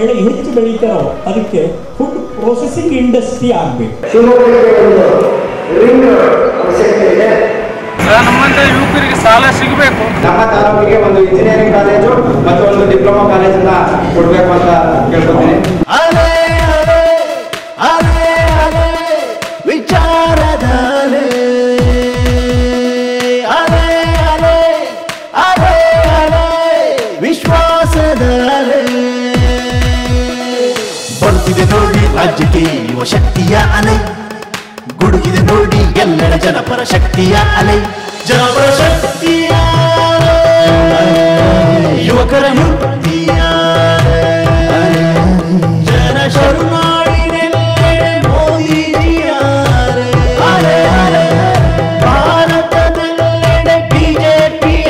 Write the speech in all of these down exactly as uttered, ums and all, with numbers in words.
ಬೆಳೆ ಹೆಚ್ಚು ಬೆಳೀತಾರೋ ಅದಕ್ಕೆ ಫುಡ್ ಪ್ರೊಸೆಸಿಂಗ್ ಇಂಡಸ್ಟ್ರಿ ಆಗಬೇಕು. ನಮ್ಮಂತ ಯುವಕರಿಗೆ ಸಾಲ ಸಿಗಬೇಕು. ನಮ್ಮ ತಾಲೂಕಿಗೆ ಒಂದು ಇಂಜಿನಿಯರಿಂಗ್ ಕಾಲೇಜು ಮತ್ತು ಒಂದು ಡಿಪ್ಲೊಮಾ ಕಾಲೇಜನ್ನ ಕೊಡಬೇಕು ಅಂತ ಕೇಳ್ಕೊತೀನಿ. ವಿಚಾರದ ವಿಶ್ವಾಸದ ಬರುತ್ತಿದೆ ನೋಡಿ ರಾಜ್ಯಕ್ಕೆ ಯುವ ಶಕ್ತಿಯ ಅಲೆ, ಗುಡುಗಿದೆ ನೋಡಿ ಎಲ್ಲರ ಜನಪರ ಶಕ್ತಿಯ ಅಲೆ, ಜನಪರ ಶಕ್ತಿಯ ಯುವಕರ ಮುಕ್ತಿಯ ಜನ ಶರುನಾಡಿನೆಲ್ಲೆಡೆ ಮೋದಿಜಿಯ ಭಾರತದೆಲ್ಲೆಡೆ ಬಿಜೆಪಿಯ.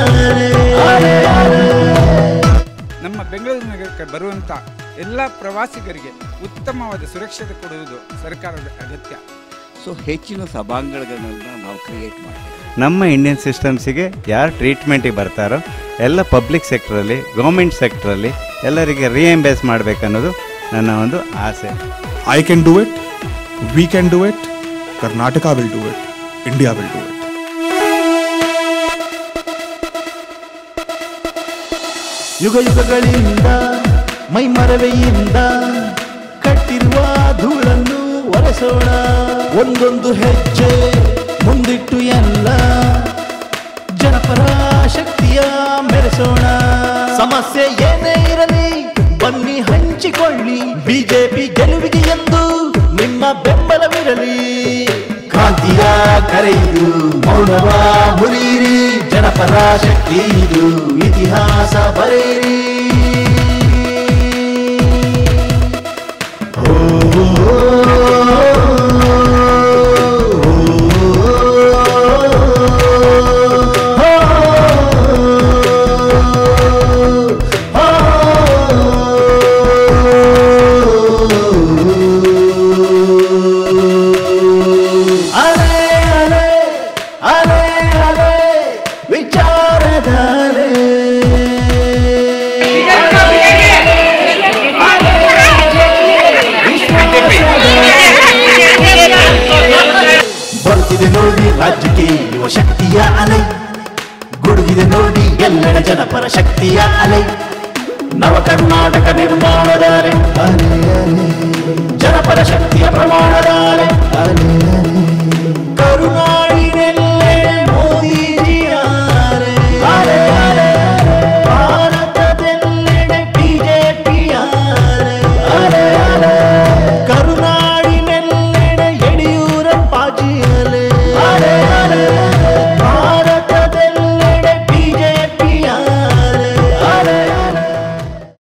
ನಮ್ಮ ಬೆಂಗಳೂರು ನಗರಕ್ಕೆ ಬರುವಂಥ ಎಲ್ಲ ಪ್ರವಾಸಿಗರಿಗೆ ಉತ್ತಮವಾದ ಸುರಕ್ಷತೆ ಕೊಡುವುದು ಸರ್ಕಾರದ ಅಗತ್ಯ. ಸೊ ಹೆಚ್ಚಿನ ಸಭಾಂಗಣಗಳನ್ನು ನಾವು ಕ್ರಿಯೇಟ್ ಮಾಡ್ತೀವಿ. ನಮ್ಮ ಇಂಡಿಯನ್ ಸಿಸ್ಟಮ್ಸಿಗೆ ಯಾರು ಟ್ರೀಟ್ಮೆಂಟಿಗೆ ಬರ್ತಾರೋ ಎಲ್ಲ ಪಬ್ಲಿಕ್ ಸೆಕ್ಟ್ರಲ್ಲಿ, ಗೌರ್ಮೆಂಟ್ ಸೆಕ್ಟ್ರಲ್ಲಿ ಎಲ್ಲರಿಗೆ ರಿಎಂಬರ್ಸ್ ಮಾಡಬೇಕನ್ನೋದು ನನ್ನ ಒಂದು ಆಸೆ. I can do it, we can do it, Karnataka will do it, India will do it. ಯುಗ ಯುಗಗಳಿಂದ ಮೈಮರವೆಯಿಂದ ಕಟ್ಟಿರುವ ಧೂಳನ್ನು ಒರೆಸೋಣ, ಒಂದೊಂದು ಹೆಜ್ಜೆ ಮುಂದಿಟ್ಟು ಎಲ್ಲ ಜನಪರ ಶಕ್ತಿಯ ಮೆರೆಸೋಣ. ಸಮಸ್ಯೆ ಏನೇ ಇರಲಿ ಬನ್ನಿ ಹಂಚಿಕೊಳ್ಳಿ, ಬಿಜೆಪಿ ಗೆಲುವಿಗೆ ಎಂದು ನಿಮ್ಮ ಬೆಂಬಲವಿರಲಿ. ಕ್ರಾಂತಿಯ ಕರೆಯಿದು ಮೌನವ ಮುರಿಯಿರಿ, ಜನಪರ ಶಕ್ತಿ ಇದು ಇತಿಹಾಸ ಬರೆಯಿರಿ. ಬರುತ್ತಿದೆ ನೋಡಿ ರಾಜ್ಯಕ್ಕೆ ಯುವ ಶಕ್ತಿಯ ಅಲೆ, ಗುಡುಗಿದೆ ನೋಡಿ ಎಲ್ಲರ ಜನಪರ ಶಕ್ತಿಯ ಅಲೆ, ನವ ಕರ್ನಾಟಕ ನಿರ್ಮಾಣದ